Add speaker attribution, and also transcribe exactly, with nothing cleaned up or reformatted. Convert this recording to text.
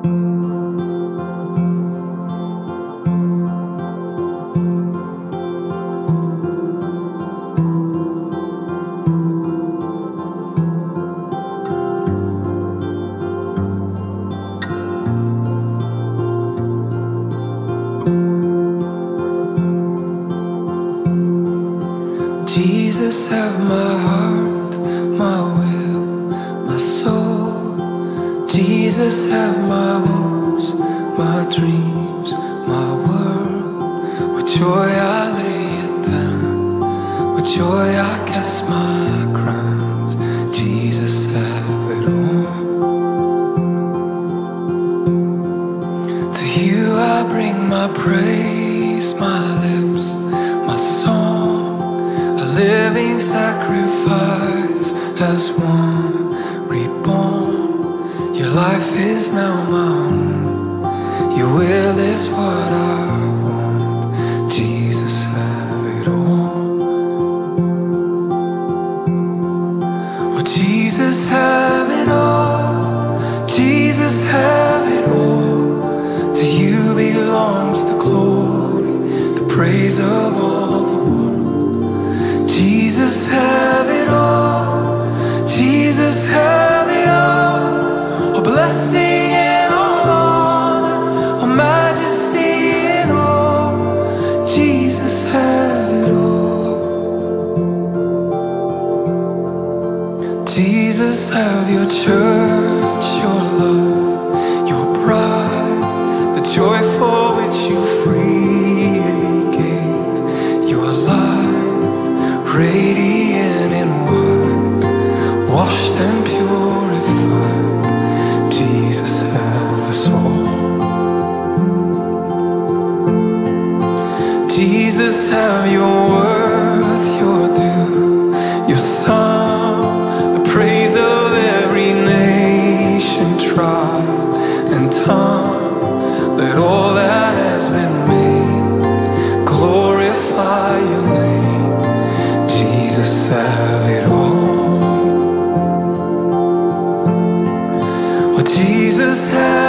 Speaker 1: Jesus, have my heart, my will, my soul. Jesus, have my hopes, my dreams, my world. With joy I lay it down, with joy I cast my crowns. Jesus, have it all. To you I bring my praise, my lips, my song, living sacrifice as one reborn. Your life is now my own, your will is what I want. Jesus, have it all. Oh, Jesus, have it all. Jesus, have it all. To you belongs the glory, the praise of all the world. Jesus, have it all. Jesus, have it all. Oh, blessing and all honor, oh, majesty and all. Jesus, have it all. Jesus, have your church, your love, your bride, the joy for which you freely gave your life, radiant and white, washed and purified. Jesus, have us all. Jesus, have your worth, your due, your song, the praise of every nation, tribe, and tongue. Let all that has been made glorify your name. Jesus, have it all. Oh, Jesus, have